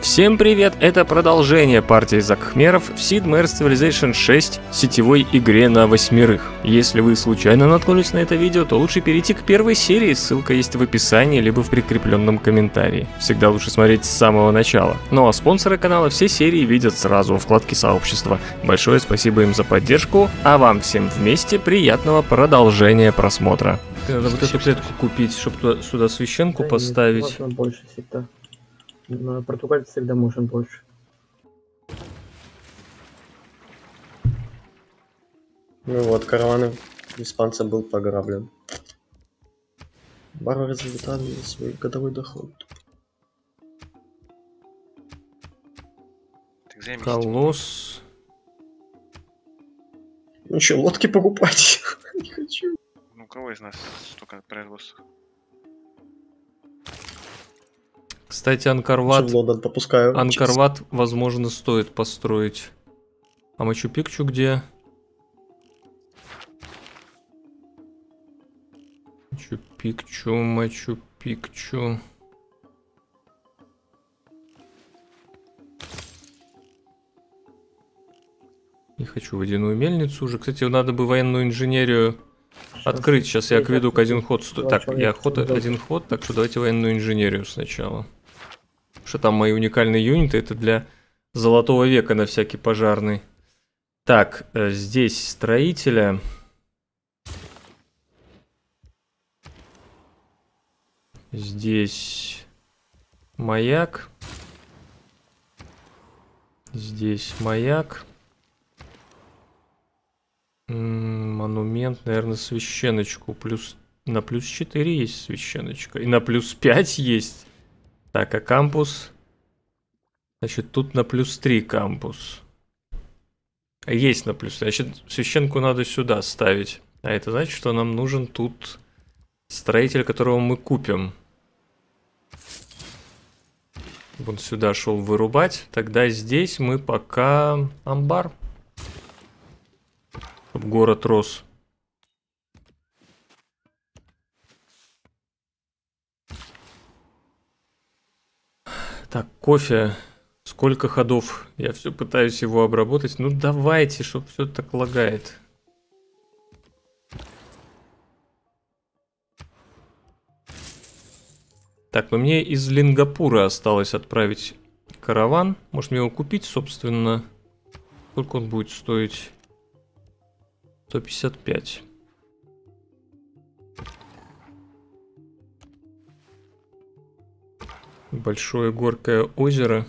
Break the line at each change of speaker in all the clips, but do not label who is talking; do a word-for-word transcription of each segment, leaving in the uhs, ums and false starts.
Всем привет! Это продолжение партии Закхмеров в Sid Meier's Civilization шесть сетевой игре на восьмерых. Если вы случайно наткнулись на это видео, то лучше перейти к первой серии, ссылка есть в описании, либо в прикрепленном комментарии. Всегда лучше смотреть с самого начала. Ну а спонсоры канала все серии видят сразу в вкладке сообщества. Большое спасибо им за поддержку, а вам всем вместе приятного продолжения просмотра. Надо вот эту клетку купить, чтобы туда, сюда священку
Да,
поставить.
можно больше всегда. На португальце всегда можно больше.
Ну вот, караван испанца был пограблен. Варвары залетали свой годовой доход.
Колосс.
Ну что, лодки покупать? Не хочу.
Ну, у кого из нас столько производства?
Кстати, Анкорват,
В Лондон попускаю.
Анкорват, возможно, стоит построить. А Мачу-Пикчу где? Мачу-Пикчу, Мачу-Пикчу. Не хочу водяную мельницу уже. Кстати, надо бы военную инженерию открыть. Сейчас я акведук один ход сто... Так, я ход один ход, так что давайте военную инженерию сначала. Что там мои уникальные юниты, это для золотого века на всякий пожарный. Так, здесь строителя. Здесь маяк. Здесь маяк. М-м, монумент, наверное, священочку. Плюс... На плюс четыре есть священочка. И на плюс пять есть. Так, а кампус? Значит, тут на плюс три кампус. Есть на плюс три. Значит, священку надо сюда ставить. А это значит, что нам нужен тут строитель, которого мы купим. Он сюда шел вырубать. Тогда здесь мы пока амбар. Чтобы город рос. Так, кофе. Сколько ходов? Я все пытаюсь его обработать. Ну давайте, чтобы все так лагает. Так, но мне из Лингапура осталось отправить караван. Может мне его купить, собственно. Сколько он будет стоить? сто пятьдесят пять. Большое горькое озеро.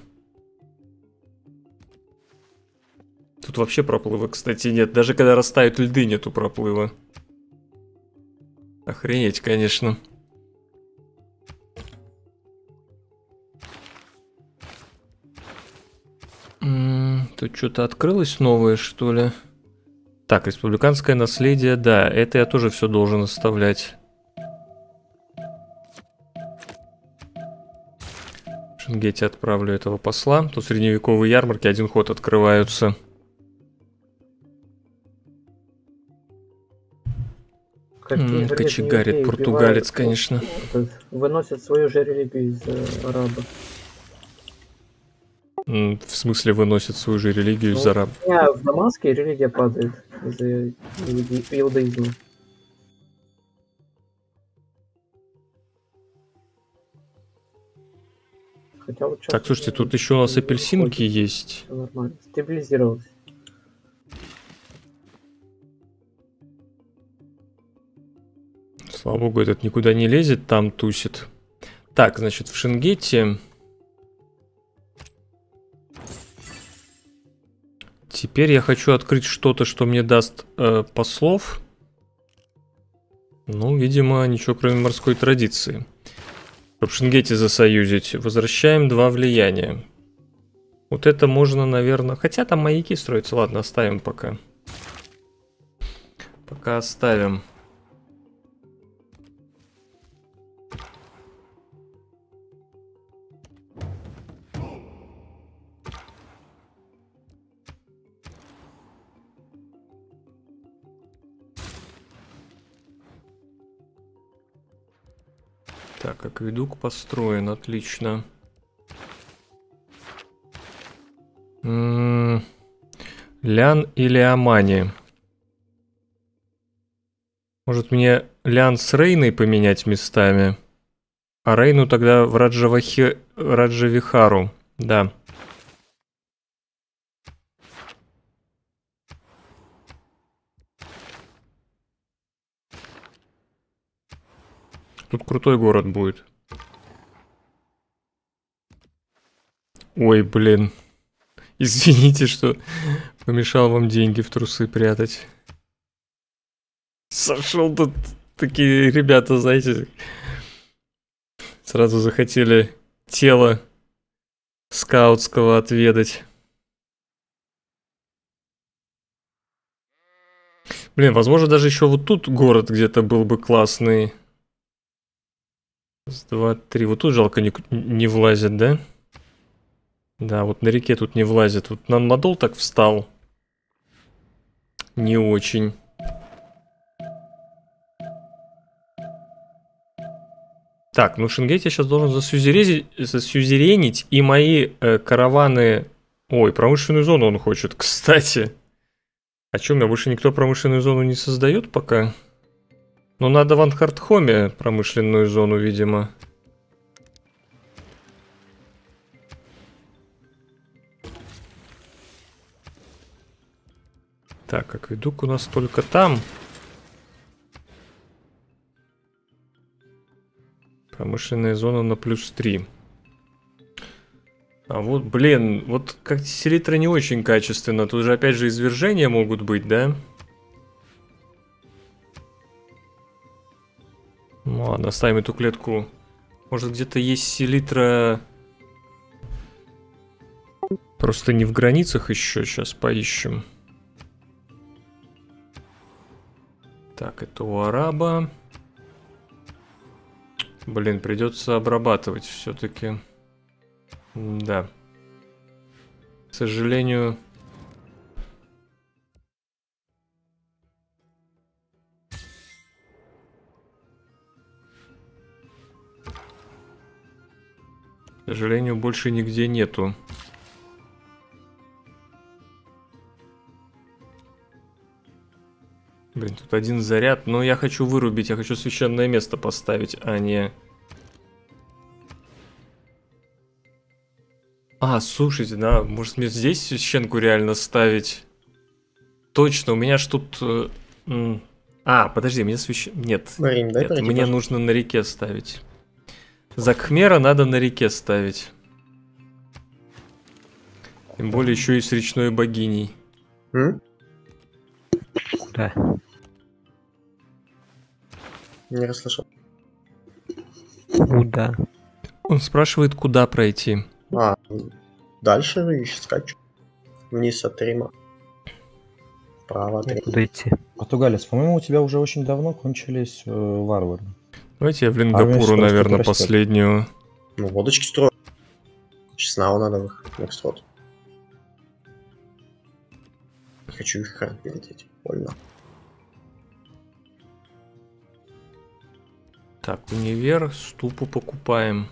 Тут вообще проплыва, кстати, нет. Даже когда растают льды, нету проплыва. Охренеть, конечно. М-м, тут что-то открылось новое, что ли? Так, республиканское наследие, да, это я тоже все должен оставлять. В Шенгете отправлю этого посла. Тут средневековые ярмарки, один ход открываются. М-м, кочегарит, португалец, конечно.
Выносят свою же религию из э, араба.
М, в смысле выносят свою же религию из
Ну,
араба?
у меня в Дамаске религия падает из-за иуди- иудаизма. Хотя вот
Так, слушайте, тут еще у нас апельсинки есть.
Всё нормально, стабилизировалось.
Слава богу, этот никуда не лезет, там тусит. Так, значит, в Шенгете... Теперь я хочу открыть что-то, что мне даст э, послов. Ну, видимо, ничего кроме морской традиции. Чтобы в Шенгете засоюзить. Возвращаем два влияния. Вот это можно, наверное... Хотя там маяки строятся. Ладно, оставим пока. Пока оставим. Так, акведук построен, отлично. М, Лян или Амани? Может мне Лян с Рейной поменять местами? А Рейну тогда в Раджавахи... Раджавихару. Да. Тут крутой город будет. Ой, блин. Извините, что помешал вам деньги в трусы прятать. Сошел тут такие ребята, знаете, сразу захотели тело скаутского отведать. Блин, возможно, даже еще вот тут город где-то был бы классный. Раз, два, три. Вот тут жалко не, не влазит, да? Да, вот на реке тут не влазит. Вот на надол так встал. Не очень. Так, ну Шенгетти сейчас должен засюзеренить, засюзеренить и мои э, караваны... Ой, промышленную зону он хочет, кстати. А что, у меня больше никто промышленную зону не создает пока? Ну, надо в Анхартхоме промышленную зону, видимо. Так, акведук у нас только там. Промышленная зона на плюс три. А вот, блин, вот как селитра не очень качественно. Тут же опять же извержения могут быть, да? Ну ладно, ставим эту клетку. Может где-то есть селитра... Просто не в границах еще. Сейчас поищем. Так, это у араба. Блин, придется обрабатывать все-таки. Да. К сожалению... К сожалению, больше нигде нету. Блин, тут один заряд, но я хочу вырубить, я хочу священное место поставить, а не... А, слушайте, да, может мне здесь священку реально ставить? Точно, у меня ж тут... э, м, А, подожди, мне священ... Нет,
Марин, дай
нет,
пройти,
мне
пожалуйста.
нужно на реке ставить. Закхмера надо на реке ставить. Тем более еще и с речной богиней.
М?
Куда?
Не расслышал.
Куда?
Он спрашивает, куда пройти.
А, дальше искать. что? Вниз от Рима. Вправо от Рима.
Куда идти?
Португалец, по-моему, у тебя уже очень давно кончились э, варвары.
Давайте я в
Армия
Лингапуру,
скоро
наверное,
что-то растет.
последнюю.
Ну, лодочки строю. Чеснава надо в их эксплуат. Не хочу их карт перелететь. Больно.
Так, универ, ступу покупаем.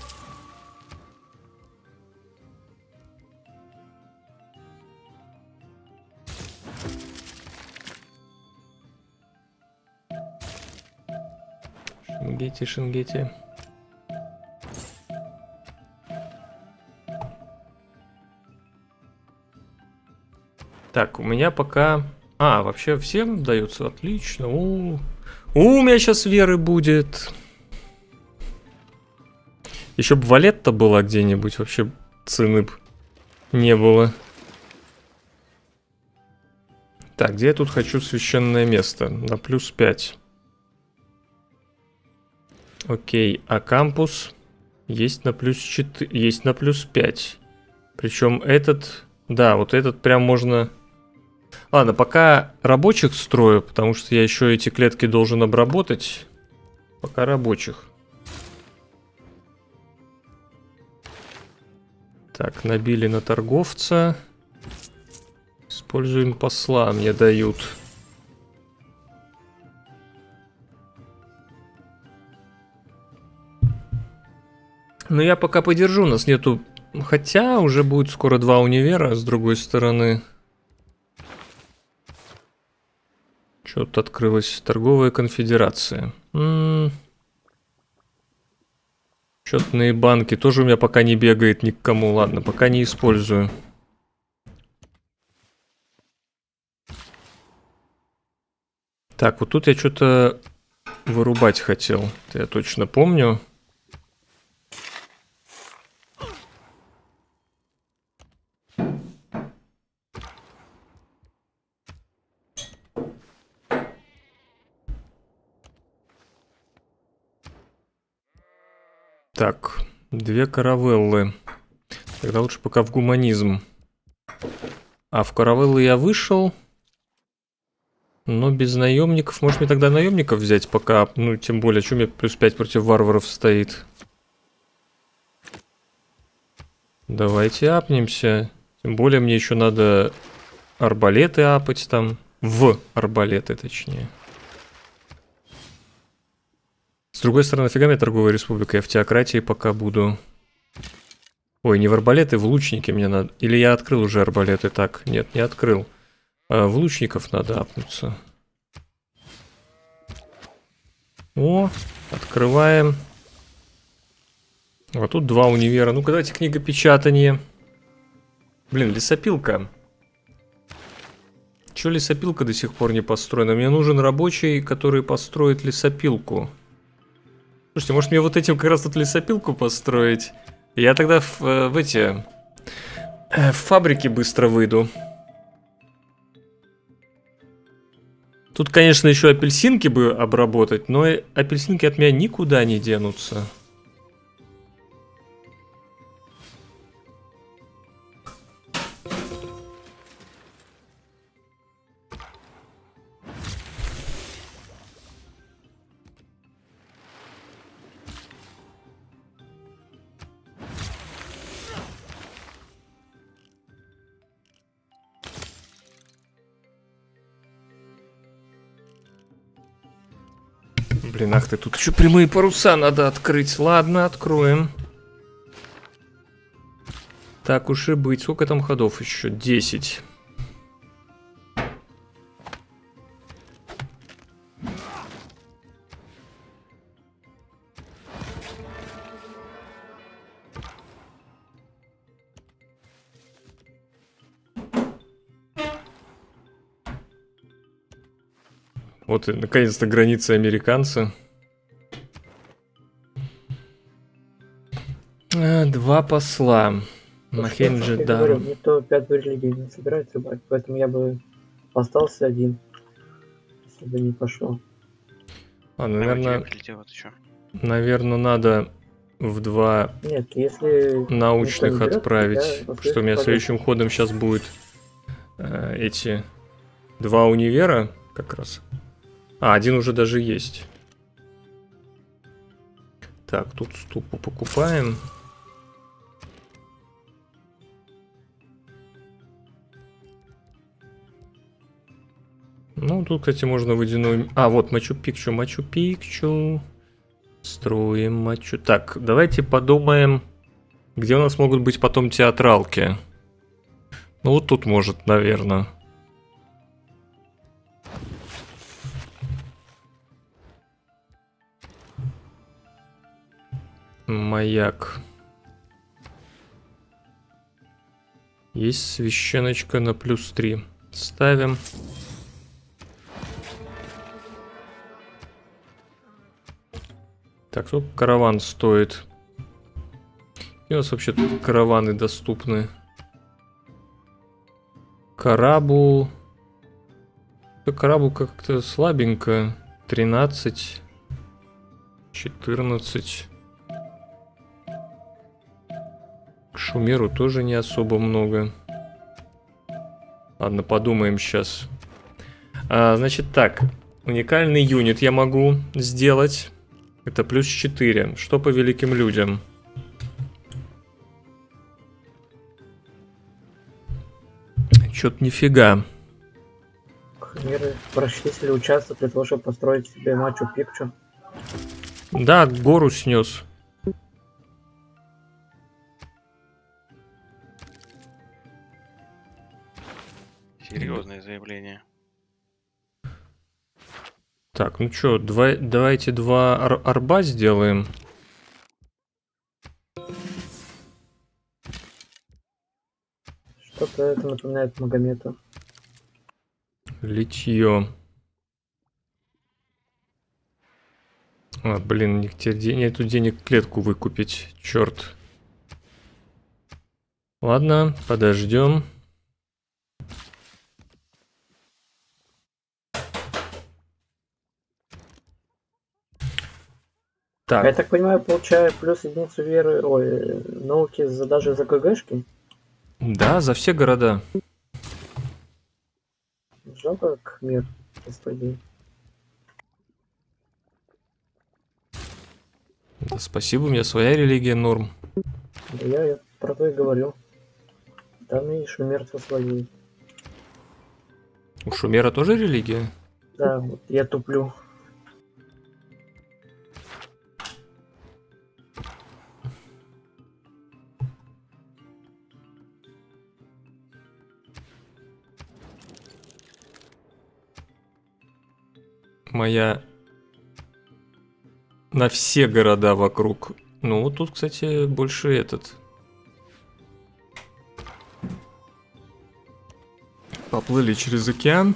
Шенгетти, Шенгетти. Так, у меня пока... А, вообще всем дается отлично. У, у меня сейчас веры будет. Еще бы Валетта была где-нибудь, вообще цены б не было. Так, где я тут хочу священное место? На плюс пять. Окей, а кампус есть на плюс четыре, есть на плюс пять. Причем этот, да, вот этот прям можно... Ладно, пока рабочих строю, потому что я еще эти клетки должен обработать. Пока рабочих. Так, набили на торговца. Используем посла, мне дают. Но я пока подержу, у нас нету Хотя уже будет скоро два универа, с другой стороны. Что-то открылась торговая конфедерация. М-м. Счетные банки тоже у меня пока не бегает ни к кому. Ладно, пока не использую. Так, вот тут я что-то вырубать хотел. Это я точно помню. Так, две каравеллы. Тогда лучше пока в гуманизм. А в каравеллы я вышел. Но без наемников. Может мне тогда наемников взять пока? Ну, тем более, что у меня плюс пять против варваров стоит. Давайте апнемся. Тем более мне еще надо арбалеты апать там. В арбалеты, точнее. С другой стороны, нафига мне торговая республика? Я в теократии пока буду. Ой, не в арбалеты, в лучники мне надо. Или я открыл уже арбалеты? Так, нет, не открыл. А в лучников надо апнуться. О, открываем. А тут два универа. Ну-ка, давайте книгопечатание. Блин, лесопилка. Чё лесопилка до сих пор не построена? Мне нужен рабочий, который построит лесопилку. Слушайте, может мне вот этим как раз тут лесопилку построить? Я тогда в, в эти... В фабрики быстро выйду. Тут, конечно, еще апельсинки бы обработать, но апельсинки от меня никуда не денутся. Блин, ах ты, тут еще прямые паруса надо открыть. Ладно, откроем. Так уж и быть. Сколько там ходов еще? десять. Вот и наконец-то границы американца. А, два посла. Махенджи-Дару.
Никто пятую религию не собирается брать, поэтому я бы остался один, если бы не пошел.
А, наверное, наверное, надо в два
Нет, если
научных
берет,
отправить. Что у меня следующим ходом сейчас будет э, эти два универа как раз. А, один уже даже есть. Так, тут ступу покупаем. Ну, тут, кстати, можно водяную... А, вот Мачу-Пикчу, Мачу-Пикчу. Строим Мачу... Так, давайте подумаем, где у нас могут быть потом театралки. Ну, вот тут может, наверное. Маяк. Есть священочка на плюс три. Ставим. Так, сколько караван стоит? И у нас вообще тут караваны доступны. Карабу. Карабу как-то слабенько. тринадцать. четырнадцать. К Шумеру тоже не особо много. Ладно, подумаем сейчас. А, значит так. Уникальный юнит я могу сделать. Это плюс четыре. Что по великим людям? Чё-то нифига.
Хмеры расчислили участок для того, чтобы построить себе Мачу-Пикчу.
Да, гору снес.
Серьезное заявление.
Так, ну чё, два, давайте два ар арба сделаем.
Что-то это напоминает Магомета.
Литье. А, блин, не теперь день, нету денег клетку выкупить. Черт. Ладно, подождем. Так.
Я так понимаю, получаю плюс единицу веры, ой, науки за, даже за КГшки.
Да, за все города.
Жалко, Кхмер господин.
Да, спасибо, у меня своя религия норм.
Да я, я про то и говорю. Там и шумерцы свои.
У Шумера тоже религия?
Да, вот я туплю.
Моя на все города вокруг. Ну, вот тут, кстати, больше этот. Поплыли через океан.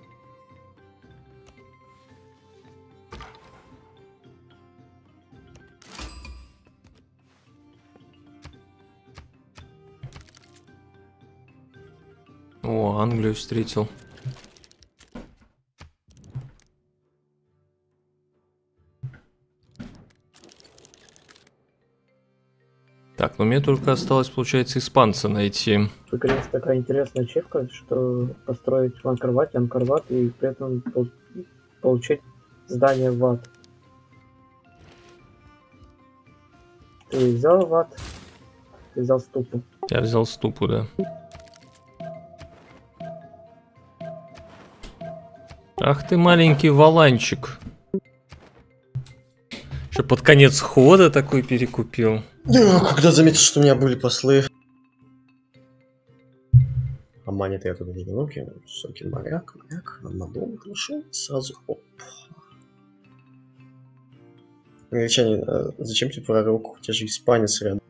О, Англию встретил. Так, ну мне только осталось, получается, испанца найти.
Тут есть такая интересная ачивка, что построить в Анкарвате Анкарват и при этом пол- получить здание в ад. Ты взял в ад, ты взял ступу.
Я взял ступу, да. Ах ты маленький валанчик. Что под конец хода такой перекупил.
Когда заметил, что у меня были послы. А мани-то я туда не верну, высокий моряк, моряк, на дом нашел, сразу оп. Англичане, а зачем тебе пророк? У тебя же испанец рядом.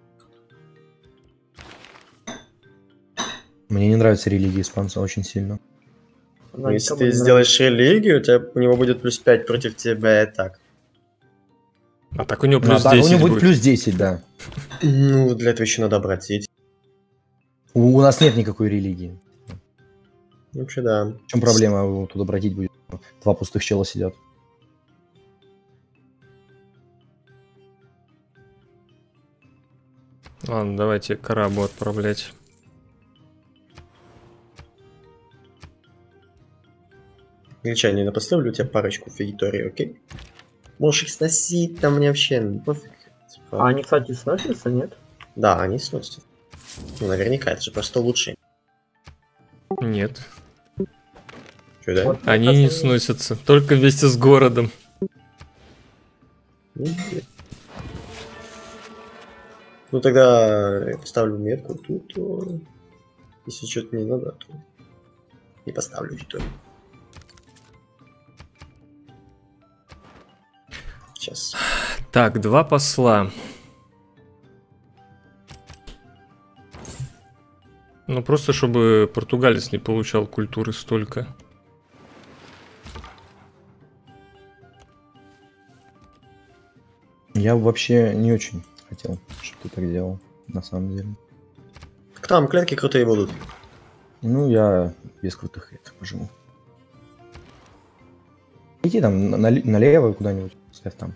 Мне не нравится религия испанца очень сильно.
Она
Ну, если
никому
ты
не
сделаешь религию, у, тебя, у него будет плюс пять против тебя и так.
А так у него
Ну,
плюс
а так, у
десять
него будет
будет.
плюс десять, да.
Ну, для этого еще надо обратить.
У, у нас нет никакой религии.
Вообще, да.
В чем проблема? Его тут обратить будет? Два пустых чела сидят.
Ладно, давайте Карабу отправлять.
Англичане, я поставлю у тебя парочку фериторий, окей? Можешь их сносить, там мне вообще ну, пофиг.
А они, кстати, сносятся, нет?
Да, они сносят. Ну, наверняка, это же просто лучше.
Нет,
Чё, да?
Вот,
они
как
не
раз
сносятся. Только вместе с городом.
Ну, нет. Ну, тогда я поставлю метку тут, то... Если что-то не надо, то не поставлю фериторий. Сейчас.
Так, два посла. Ну, просто чтобы португалец не получал культуры столько.
Я вообще не очень хотел, чтобы ты так делал, на самом деле.
Так там клетки крутые будут.
Ну, я без крутых это поживу. Иди там на- нале- налево куда-нибудь, ставь там.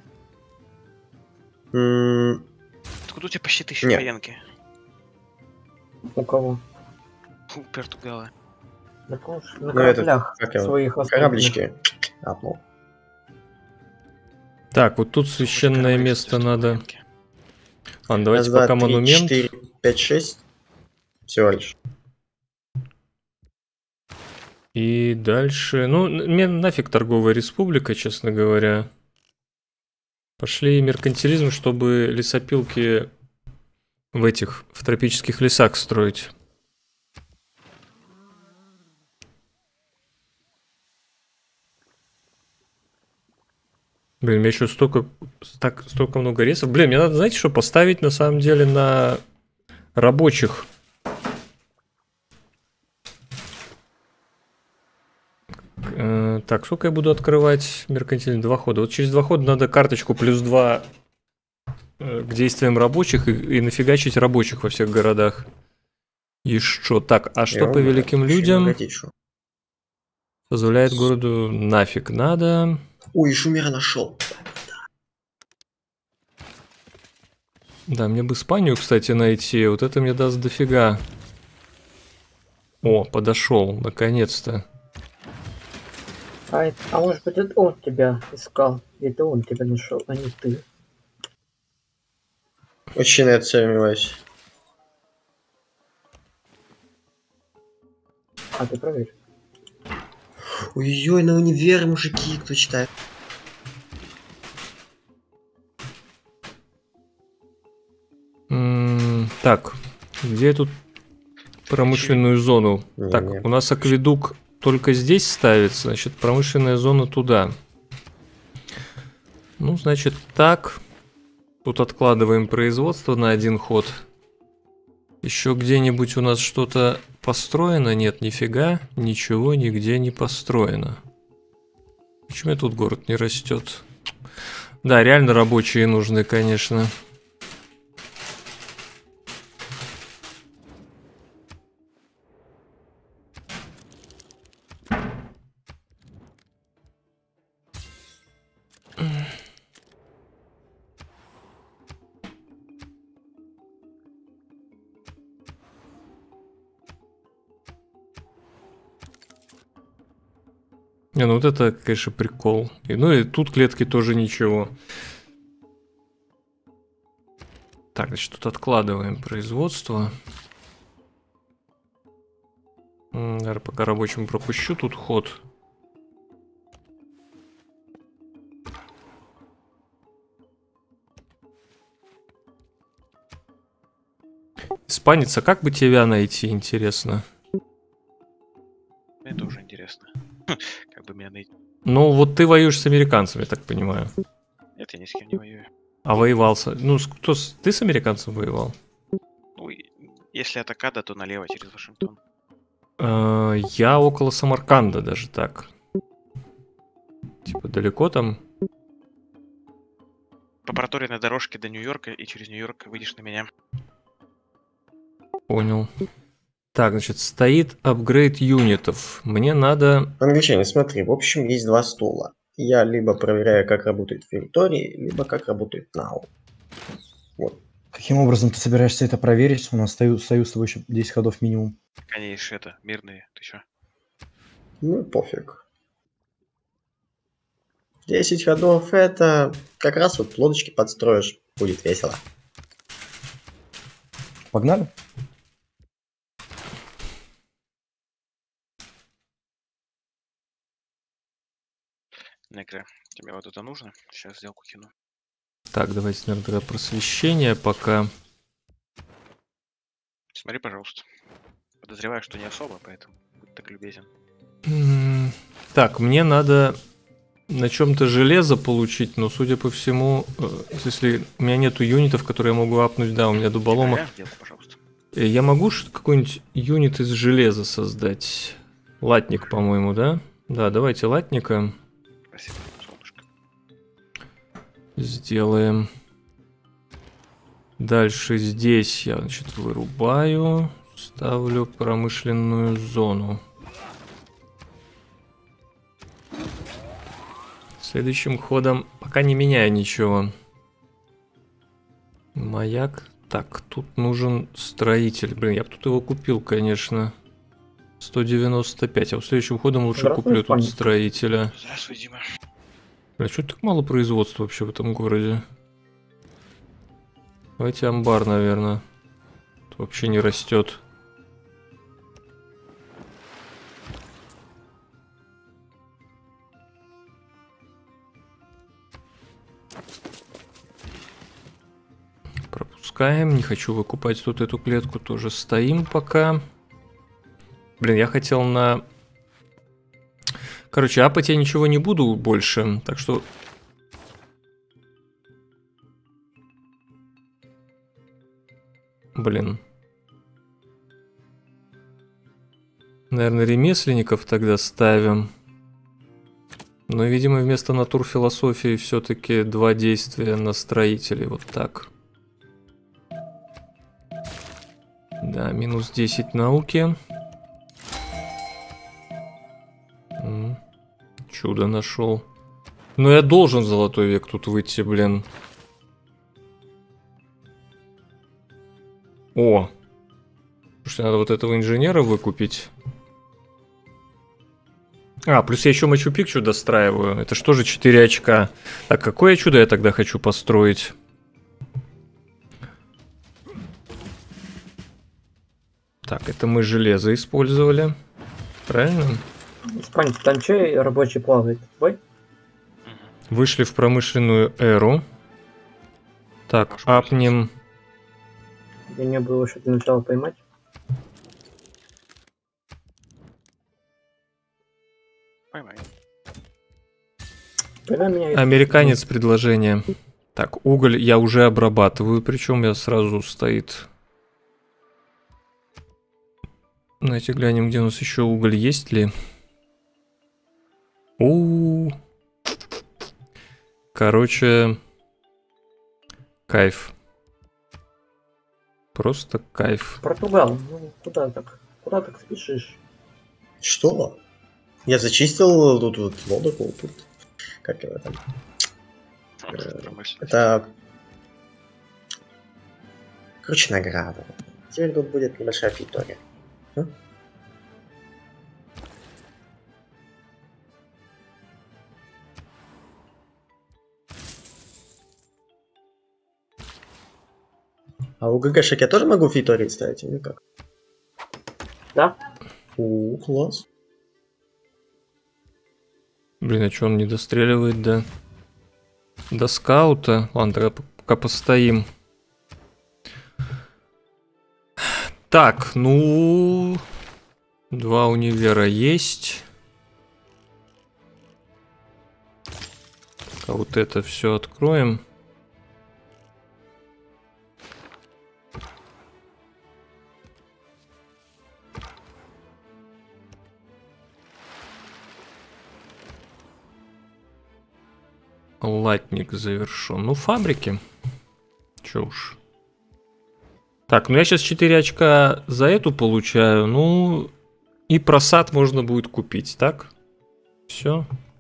М,
Откуда у тебя почти тысяча
Нет.
военки?
У кого?
У Португала.
На, ком- на
Ну, это,
кораблях
как его,
своих островных.
Кораблички. Апнул.
Так, вот тут священное
Корабль,
место
что
надо.
военки.
Ладно, давайте
Раз, два,
пока
три,
монумент.
четыре, пять, шесть. Всего лишь.
И дальше... Ну, н- мне нафиг торговая республика, честно говоря. Пошли меркантилизм, чтобы лесопилки в этих, в тропических лесах строить. Блин, у меня еще столько, так, столько много ресов. Блин, мне надо, знаете, что поставить на самом деле на рабочих. Э, так, сколько я буду открывать меркантильный? Два хода. Вот через два хода надо карточку плюс два э, к действиям рабочих и, и нафигачить рабочих во всех городах. И что? Так, а что
Я
по великим людям? Позволяет городу нафиг надо.
Ой, шумера нашел.
Да, мне бы Испанию, кстати, найти. Вот это мне даст дофига. О, подошел, наконец-то.
А, это- а может быть, это он тебя искал? Это он тебя нашел, а не ты.
Очень на это сомневаюсь.
А ты проверь.
Ой-ой, на универ, мужики, кто читает.
М, Так, где тут промышленную зону?
Не,
Так,
не.
у нас акведук только здесь ставится, значит, промышленная зона туда. Ну, значит, так. Тут откладываем производство на один ход. Еще где-нибудь у нас что-то построено? Нет, нифига, ничего нигде не построено. Почему тут город не растет? Да, реально рабочие нужны, конечно. Не, ну вот это, конечно, прикол. И, ну и тут клетки тоже ничего. Так, значит, тут откладываем производство. М, Наверное, пока рабочим пропущу тут ход. Испанец, а как бы тебя найти, интересно?
Мне тоже интересно. Как бы меня найти.
Ну, вот ты воюешь с американцами, я так понимаю.
Нет, я ни с кем не воюю.
А воевал с... Ну, с- кто с... ты с американцем воевал?
Ну, и если атакада, то налево через Вашингтон.
Э, Я около Самарканда даже так. Типа далеко там?
По проторенной дорожке до Нью-Йорка, и через Нью-Йорк выйдешь на меня.
Понял. Так, значит, стоит апгрейд юнитов. Мне надо...
Англичане, смотри, в общем, есть два стула. Я либо проверяю, как работает территории, либо как работает нау. Вот.
Каким образом ты собираешься это проверить? У нас союз, союз с тобой еще десять ходов минимум.
Конечно, это, мирные, ты чё?
Ну, пофиг. десять ходов это как раз вот лодочки подстроишь. Будет весело.
Погнали?
Некре, тебе вот это нужно? Сейчас сделку кину.
Так, давайте, наверное, тогда просвещение пока.
Смотри, пожалуйста. Подозреваю, что не особо, поэтому будь так любезен.
М, Так, мне надо на чем-то железо получить, но, судя по всему, э, если у меня нету юнитов, которые я могу апнуть, да, у меня дуболома.
Тихо, сделку, пожалуйста.
Э, Я могу ш- какой-нибудь юнит из железа создать? Латник, по-моему, да? Да, давайте латника
Спасибо, солнышко.
сделаем. Дальше здесь я, значит, вырубаю, ставлю промышленную зону. Следующим ходом пока не меняю ничего. Маяк. Так, тут нужен строитель. Блин, я бы тут его купил, конечно. сто девяносто пять. А вот следующим ходом лучше
Здравствуй,
куплю тут
Испания.
строителя.
Здравствуй, Дима.
Бля, что так мало производства вообще в этом городе? Давайте амбар, наверное. Тут вообще не растет. Пропускаем. Не хочу выкупать тут эту клетку. Тоже стоим пока. Блин, я хотел на... Короче, апать я ничего не буду больше. Так что Блин. Наверное, ремесленников тогда ставим. Но, видимо, вместо натурфилософии все-таки два действия на строителей. Вот так. Да, минус десять науки. М, Чудо нашел. Но я должен в золотой век тут выйти, блин. О! Слушайте, надо вот этого инженера выкупить. А, плюс я еще Мачу-Пикчу достраиваю. Это что же четыре очка? Так, какое чудо я тогда хочу построить? Так, это мы железо использовали. Правильно?
Испань, там че рабочий плавает? Твой?
Вышли в промышленную эру. Так,
Можешь
апнем.
Я не было что для начала поймать.
Поймай.
Когда меня...
Американец предложение. Так, уголь я уже обрабатываю, причем я сразу стоит. Давайте глянем, где у нас еще уголь есть ли. У, короче, кайф. Просто кайф.
Португал, ну куда так? Куда так спешишь?
Что? Я зачистил тут вот лодку, тут. Как его там? Э,
Промышленность.
Это... Короче, награда. Теперь тут будет небольшая фитория. А у ГГшек я тоже могу фитории ставить или как?
Да?
У, класс.
Блин, а что он не достреливает, да? До скаута. Ладно, тогда пока постоим. Так, ну... Два универа есть. А вот это все откроем. Латник завершен. Ну, фабрики. Че уж. Так, ну я сейчас четыре очка за эту получаю. Ну, и просад можно будет купить, так? Все.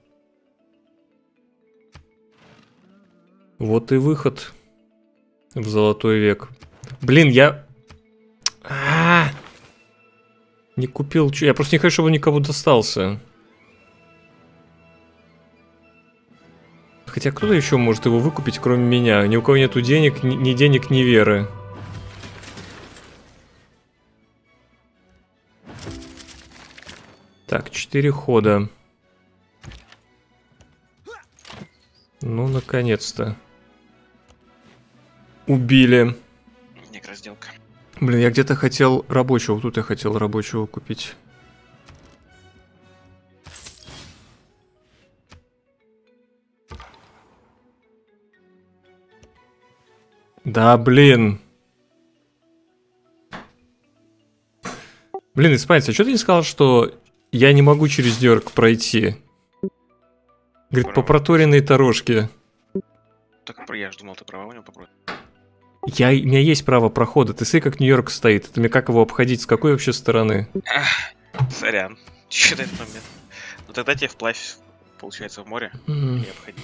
Вот и выход в золотой век. Блин, я... А-а-а! Не купил... Я просто не хочу, чтобы он никому достался. Хотя кто-то еще может его выкупить, кроме меня. Ни у кого нету денег, ни, ни денег, ни веры. Так, четыре хода. Ну, наконец-то. Убили.
Некрозделка.
Блин, я где-то хотел рабочего. Вот тут я хотел рабочего купить. Да, блин. Блин, испанец, а что ты не сказал, что я не могу через Нью-Йорк пройти? Говорит, по проторенной дорожке.
Так я же думал, ты права у него попробуй.
Я, у меня есть право прохода. Ты смотри, как Нью-Йорк стоит. Это мне как его обходить? С какой вообще стороны?
Сорян. Что-то этот момент. Ну тогда тебе вплавь, получается, в море
М.
и обходи.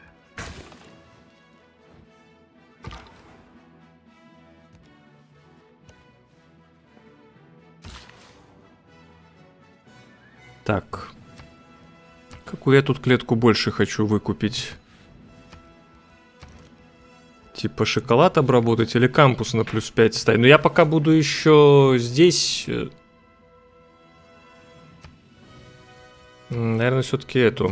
Так. Какую я тут клетку больше хочу выкупить? Типа шоколад обработать или кампус на плюс пять ставить? Но я пока буду еще здесь. э, м, Наверное, все-таки эту.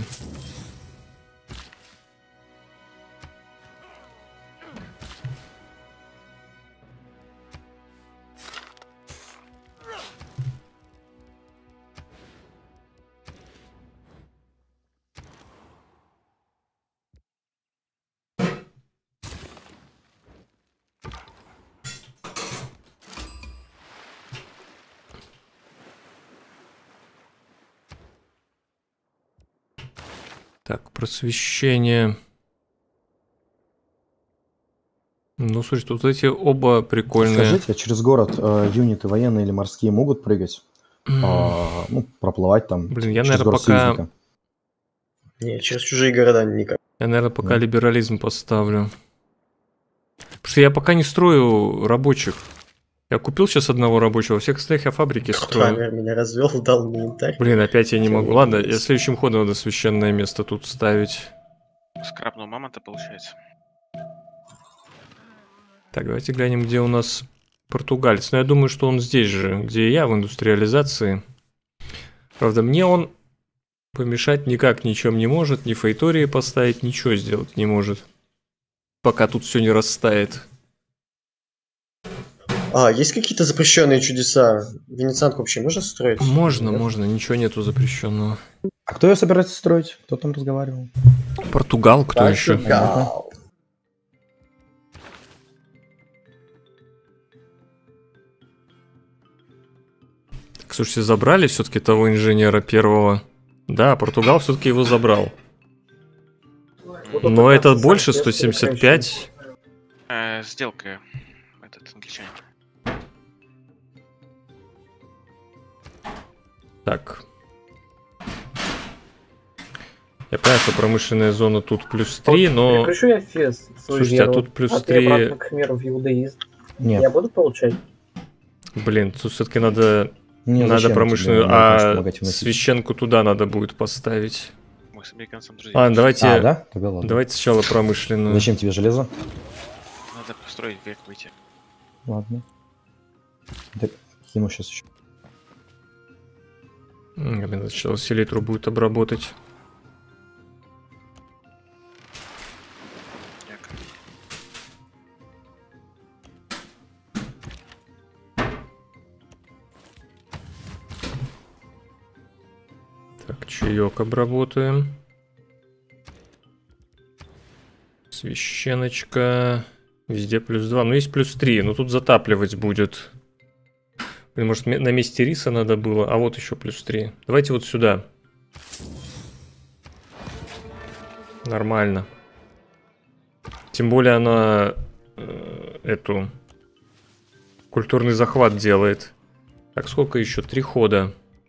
Так, просвещение. Ну, слушай, тут эти оба прикольные.
Скажите, а через город э, юниты военные или морские могут прыгать? А, ну, проплывать там
Блин, я,
через
наверное,
город
пока...
союзника?
Не, через чужие города никак.
Я, наверное, пока
Да.
либерализм поставлю. Потому что я пока не строю рабочих. Я купил сейчас одного рабочего, всех остальных я фабрики строю.
Хаммер меня развел, дал мне янтарь.
Блин, опять я не
Чё
могу.
мне
Ладно,
есть?
я следующим ходом надо священное место тут ставить.
Скрабного мамонта получается.
Так, давайте глянем, где у нас португалец. Но я думаю, что он здесь же, где и я, в индустриализации. Правда, мне он помешать никак ничем не может, ни фейтории поставить, ничего сделать не может. Пока тут все не растает.
А, есть какие-то запрещенные чудеса? Венецианку вообще можно строить?
Можно,
Нет?
можно, ничего нету запрещенного.
А кто ее собирается строить? Кто там разговаривал?
Португал, кто еще?
Португал.
Так, слушайте, забрали все-таки того инженера первого? Да, Португал все-таки его забрал.
Вот
Но
как
это
раз
больше
сам
сто семьдесят пять.
Э, сделка. Этот англичанин.
Так. Я понимаю, что промышленная зона тут плюс три, но...
Переключу я Фес, свою
Слушайте, а
веру,
тут плюс
а ты
три...
обратно к миру в иудаизм.
Нет.
Я буду получать?
Блин, тут все-таки надо...
Не,
надо
зачем
промышленную...
тебе, мне нужно
А
помогать вносить.
священку туда надо будет поставить.
Мы с американцем друзья.
Ладно, давайте...
А, да? Тогда ладно.
Давайте сначала промышленную.
Зачем тебе железо?
Надо построить век выйти.
Ладно. Так, ему сейчас еще.
М, Блин, надо сначала селитру будет обработать.
Як.
Так, чаек обработаем. Священочка. Везде плюс два. Ну, есть плюс три, но тут затапливать будет. Блин, может, ме- на месте риса надо было? А вот еще плюс три. Давайте вот сюда. Нормально. Тем более она э, эту культурный захват делает. Так, сколько еще? Три хода.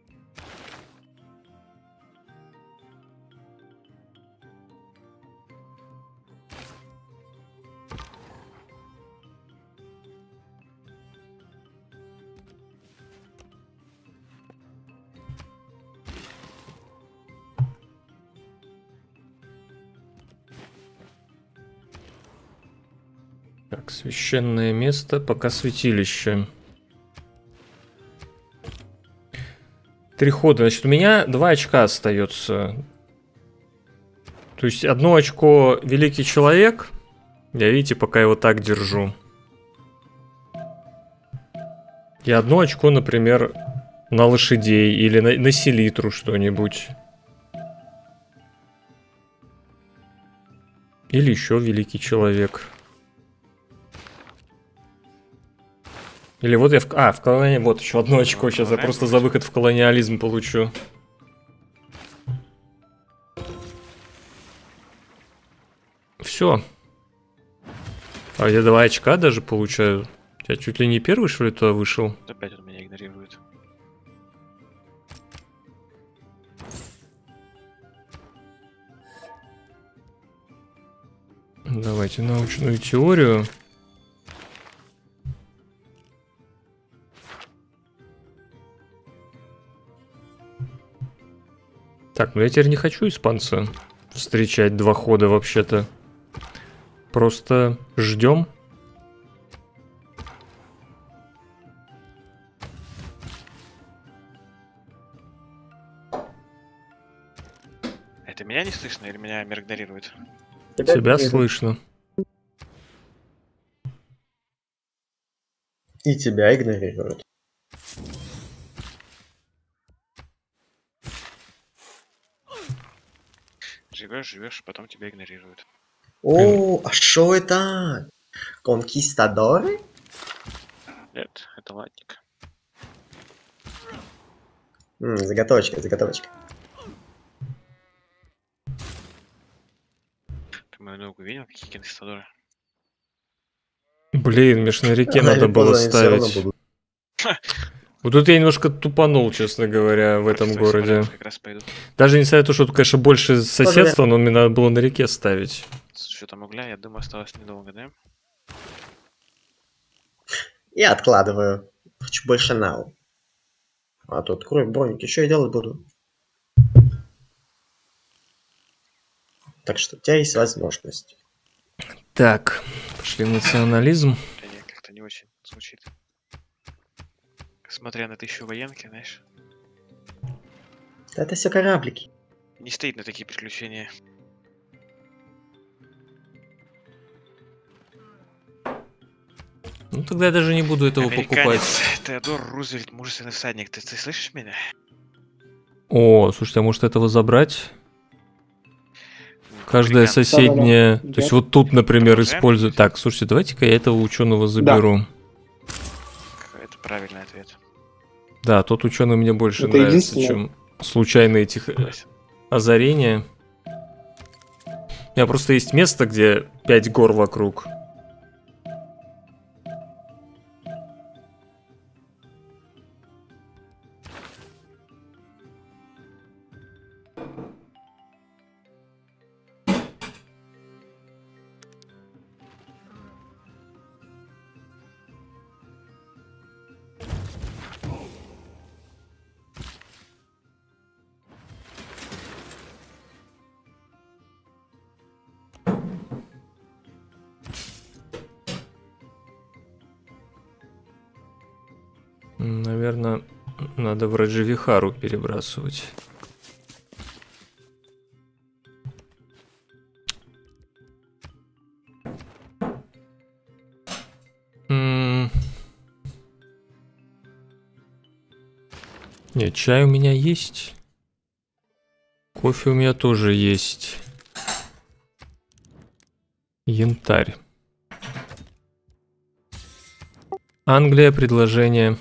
Так, священное место, пока святилище. Три хода. Значит, у меня два очка остается. То есть одно очко великий человек. Я, видите, пока его так держу. И одно очко, например, на лошадей или на, на селитру что-нибудь. Или еще великий человек. Или вот я в... А, в колониализм... Вот еще одно очко. Сейчас я просто за выход в колониализм получу. Все. А я два очка даже получаю. Я чуть ли не первый, что ли, туда вышел?
Опять он меня игнорирует.
Давайте научную теорию. Так, ну я теперь не хочу испанца встречать два хода вообще-то. Просто ждем.
Это меня не слышно или меня мир игнорирует?
Тебя
Тебя
игнорируют.
слышно.
И тебя игнорируют.
Живешь, живешь, потом тебя игнорируют.
О, а шо это? Конкистадоры?
Нет, это латник.
М, заготовочка, заготовочка.
Мою ногу видел, какие конкистадоры?
Блин, меж на реке
Рано или
надо было
поздно они всё равно
ставить.
будут.
Вот тут я немножко тупанул, честно говоря, в этом
Стой,
городе.
смотрю, как раз пойду.
Даже не знаю, то, что тут, конечно, больше соседства, но мне надо было на реке ставить.
Что там угля, я думаю, осталось недолго, да?
Я откладываю. Хочу больше нау. А то открою броники. Что я делать буду? Так что у тебя есть возможность.
Так, пошли в национализм.
Да нет, как-то не очень звучит. Смотря на тысячу военки, знаешь,
Да это все кораблики.
не стоит на такие приключения.
Ну тогда я даже не буду этого покупать.
Американец Теодор Рузвельт, мужественный всадник. Ты, ты слышишь меня?
О, слушайте, а может этого забрать?
Ну,
Каждая
американец.
соседняя...
Да-да-да.
То есть вот тут, например,
Продолжаем?
используют... Так, слушайте, давайте-ка я этого ученого заберу.
Это правильный ответ.
Да, тот ученый мне больше
Это
нравится,
единственное.
чем случайные этих э,
Согласен.
озарения. У меня просто есть место, где пять гор вокруг. Наверное, надо в Раджавихару перебрасывать. М. Нет, чай у меня есть. Кофе у меня тоже есть. Янтарь. Англия, предложение.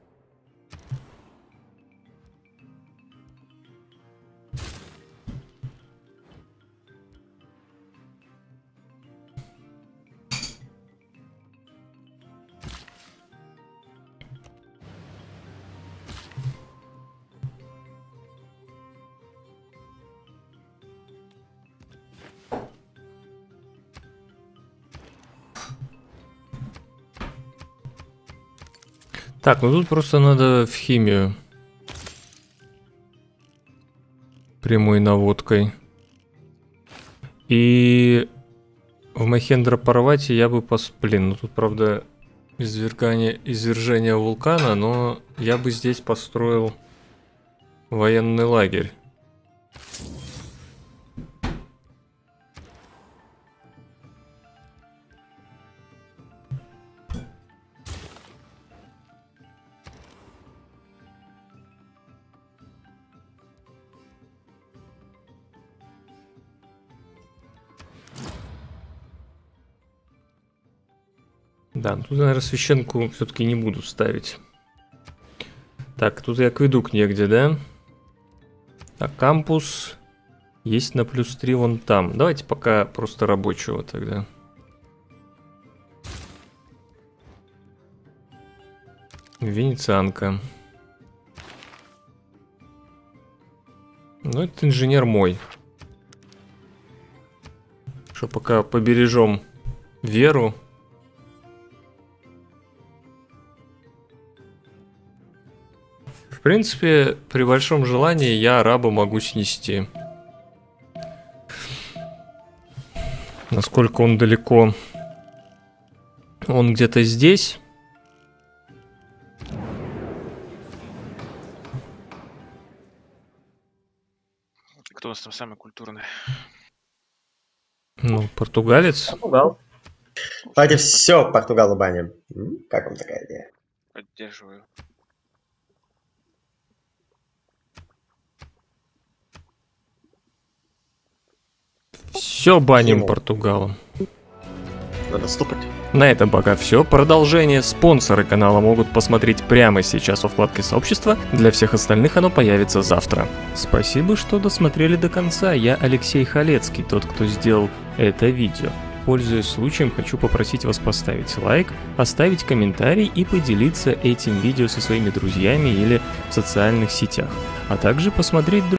Так, ну тут просто надо в химию. Прямой наводкой. И в Махендра-Парвати я бы пос... Блин, ну тут, правда, извергание... извержение вулкана, но я бы здесь построил военный лагерь. Да, тут, наверное, священку все-таки не буду ставить. Так, тут и акведук негде, да? А кампус есть на плюс три вон там. Давайте пока просто рабочего тогда. Венецианка. Ну, этот инженер мой. Что пока побережем веру. В принципе, при большом желании я араба могу снести. Насколько он далеко? Он где-то здесь.
Кто у нас там самый культурный?
Ну, португалец.
Португал.
Давайте все Португалу баним. М? Как вам такая идея?
Поддерживаю.
Все баним
Ему.
Португалом.
надо стопать.
На этом пока все. Продолжение спонсоры канала могут посмотреть прямо сейчас во вкладке сообщества. Для всех остальных оно появится завтра. Спасибо, что досмотрели до конца. Я Алексей Халецкий, тот, кто сделал это видео. Пользуясь случаем, хочу попросить вас поставить лайк, оставить комментарий и поделиться этим видео со своими друзьями или в социальных сетях, а также посмотреть